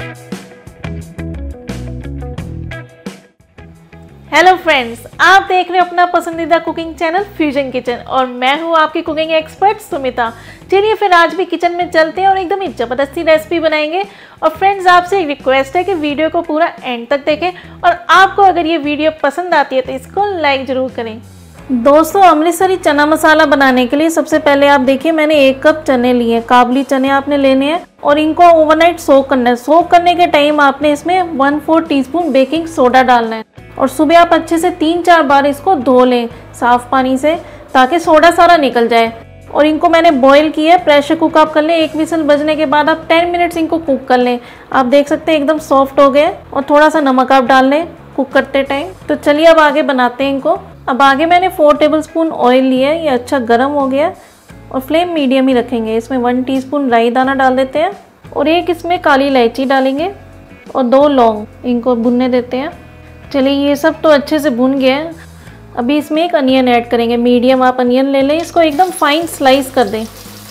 Hello friends, आप देख रहे हो अपना पसंदीदा कुकिंग चैनल फ्यूजन किचन और मैं हूं आपकी कुकिंग एक्सपर्ट सुमिता। चलिए फिर आज भी किचन में चलते हैं और एकदम ही ज़बरदस्ती रेसिपी बनाएंगे। और फ्रेंड्स, आपसे एक रिक्वेस्ट है कि वीडियो को पूरा एंड तक देखें और आपको अगर ये वीडियो पसंद आती है तो इसको लाइक ज़रूर करें। दोस्तों, अमृतसरी चना मसाला बनाने के लिए सबसे पहले आप देखिए मैंने 1 कप चने लिए। काबुली चने आपने लेने हैं और इनको ओवरनाइट सोक करना है। सोक करने के टाइम आपने इसमें 1/4 टीस्पून बेकिंग सोडा डालना है और सुबह आप अच्छे से 3-4 बार इसको धो लें साफ पानी से, ताकि सोडा सारा निकल जाए। और इनको मैंने बॉईल किया है। प्रेशर कुक आप कर लें। 1 विसल बजने के बाद आप 10 मिनट्स इनको कुक कर लें। आप देख सकते हैं एकदम सॉफ्ट हो गए। और थोड़ा सा नमक आप डाल लें कुक करते टाइम। तो चलिए अब आगे बनाते हैं इनको। अब आगे मैंने 4 टेबलस्पून ऑयल लिया है। ये अच्छा गर्म हो गया और फ्लेम मीडियम ही रखेंगे। इसमें 1 टीस्पून राई दाना डाल देते हैं और 1 इसमें काली इलायची डालेंगे और 2 लौंग। इनको भुनने देते हैं। चलिए ये सब तो अच्छे से भुन गया है। अभी इसमें एक अनियन ऐड करेंगे। मीडियम आप अनियन ले लें, इसको एकदम फाइन स्लाइस कर दें।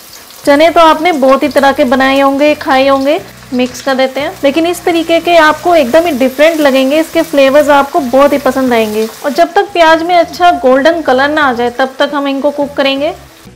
चने तो आपने बहुत ही तरह के बनाए होंगे, खाए होंगे। मिक्स कर देते हैं, लेकिन इस तरीके के आपको एकदम ही डिफरेंट लगेंगे। इसके फ्लेवर्स आपको बहुत ही पसंद आएंगे। और जब तक प्याज में अच्छा गोल्डन कलर ना आ जाए तब तक हम इनको कुक करेंगे।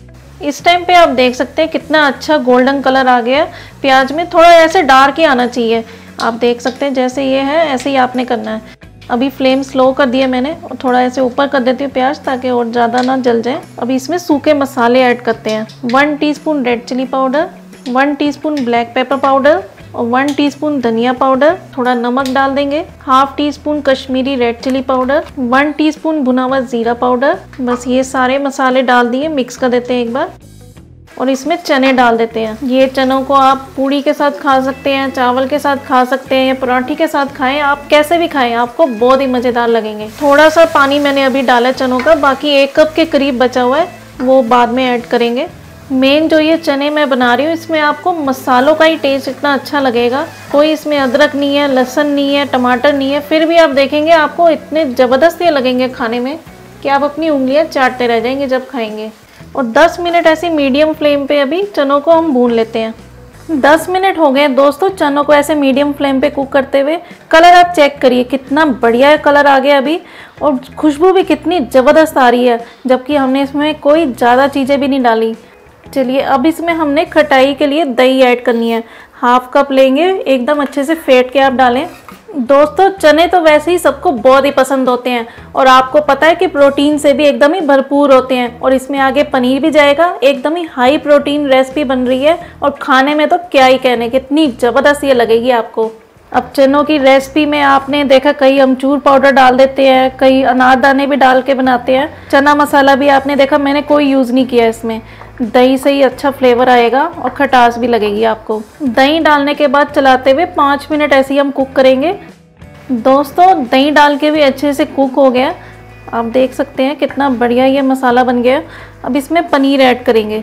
इस टाइम पे आप देख सकते हैं कितना अच्छा गोल्डन कलर आ गया। प्याज में थोड़ा ऐसे डार्क ही आना चाहिए। आप देख सकते हैं जैसे ये है ऐसे ही आपने करना है। अभी फ्लेम स्लो कर दिया मैंने और थोड़ा ऐसे ऊपर कर देती हूँ प्याज, ताकि और ज़्यादा ना जल जाए। अभी इसमें सूखे मसाले ऐड करते हैं। 1 teaspoon red chili powder, 1 teaspoon black pepper powder और 1 टीस्पून धनिया पाउडर। थोड़ा नमक डाल देंगे। 1/2 teaspoon Kashmiri red chili powder, 1 teaspoon भुना हुआ जीरा पाउडर। बस ये सारे मसाले डाल दिए। मिक्स कर देते हैं एक बार और इसमें चने डाल देते हैं। ये चनों को आप पूड़ी के साथ खा सकते हैं, चावल के साथ खा सकते हैं या पराठे के साथ खाएं। आप कैसे भी खाएं, आपको बहुत ही मज़ेदार लगेंगे। थोड़ा सा पानी मैंने अभी डाला चनों का, बाकी 1 कप के करीब बचा हुआ है, वो बाद में ऐड करेंगे। मेन जो ये चने मैं बना रही हूँ इसमें आपको मसालों का ही टेस्ट इतना अच्छा लगेगा। कोई इसमें अदरक नहीं है, लहसुन नहीं है, टमाटर नहीं है, फिर भी आप देखेंगे आपको इतने ज़बरदस्त ये लगेंगे खाने में कि आप अपनी उंगलियां चाटते रह जाएंगे जब खाएंगे। और 10 मिनट ऐसी मीडियम फ्लेम पे अभी चनों को हम भून लेते हैं। 10 मिनट हो गए दोस्तों चनों को ऐसे मीडियम फ्लेम पे कुक करते हुए। कलर आप चेक करिए कितना बढ़िया कलर आ गया अभी, और खुशबू भी कितनी ज़बरदस्त आ रही है, जबकि हमने इसमें कोई ज़्यादा चीज़ें भी नहीं डाली। चलिए अब इसमें हमने खटाई के लिए दही ऐड करनी है। 1/2 कप लेंगे, एकदम अच्छे से फेंट के आप डालें। दोस्तों, चने तो वैसे ही सबको बहुत ही पसंद होते हैं और आपको पता है कि प्रोटीन से भी एकदम ही भरपूर होते हैं। और इसमें आगे पनीर भी जाएगा। एकदम ही हाई प्रोटीन रेसिपी बन रही है और खाने में तो क्या ही कहने, कितनी ज़बरदस्त ये लगेगी आपको। अब चनों की रेसिपी में आपने देखा कई अमचूर पाउडर डाल देते हैं, कई अनारदाने भी डाल के बनाते हैं। चना मसाला भी आपने देखा मैंने कोई यूज़ नहीं किया इसमें। दही से ही अच्छा फ्लेवर आएगा और खटास भी लगेगी आपको। दही डालने के बाद चलाते हुए 5 मिनट ऐसे ही हम कुक करेंगे। दोस्तों, दही डाल के भी अच्छे से कुक हो गया। आप देख सकते हैं कितना बढ़िया ये मसाला बन गया। अब इसमें पनीर ऐड करेंगे।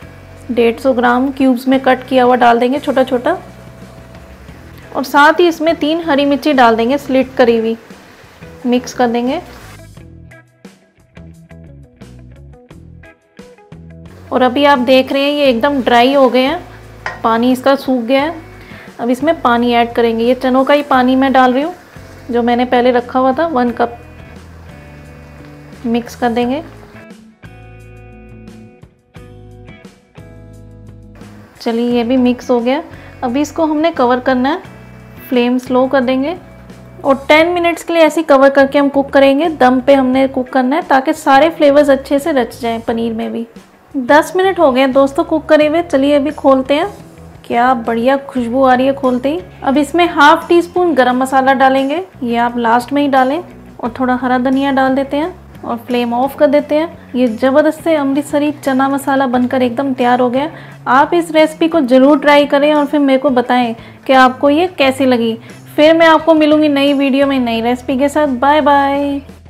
150 ग्राम क्यूब्स में कट किया हुआ डाल देंगे छोटा छोटा, और साथ ही इसमें 3 हरी मिर्ची डाल देंगे स्लिट करी हुई। मिक्स कर देंगे और अभी आप देख रहे हैं ये एकदम ड्राई हो गए हैं, पानी इसका सूख गया है। अब इसमें पानी ऐड करेंगे। ये चनों का ही पानी मैं डाल रही हूँ जो मैंने पहले रखा हुआ था, 1 कप। मिक्स कर देंगे। चलिए ये भी मिक्स हो गया। अभी इसको हमने कवर करना है। फ्लेम स्लो कर देंगे और 10 मिनट्स के लिए ऐसे कवर करके हम कुक करेंगे। दम पे हमने कुक करना है ताकि सारे फ्लेवर्स अच्छे से रच जाएं पनीर में भी। 10 मिनट हो गए दोस्तों कुक करे हुए। चलिए अभी खोलते हैं। क्या बढ़िया खुशबू आ रही है खोलते ही। अब इसमें 1/2 टीस्पून गरम मसाला डालेंगे, ये आप लास्ट में ही डालें। और थोड़ा हरा धनिया डाल देते हैं और फ्लेम ऑफ कर देते हैं। ये ज़बरदस्त से अमृतसरी चना मसाला बनकर एकदम तैयार हो गया। आप इस रेसिपी को ज़रूर ट्राई करें और फिर मेरे को बताएं कि आपको ये कैसी लगी। फिर मैं आपको मिलूँगी नई वीडियो में नई रेसिपी के साथ। Bye bye.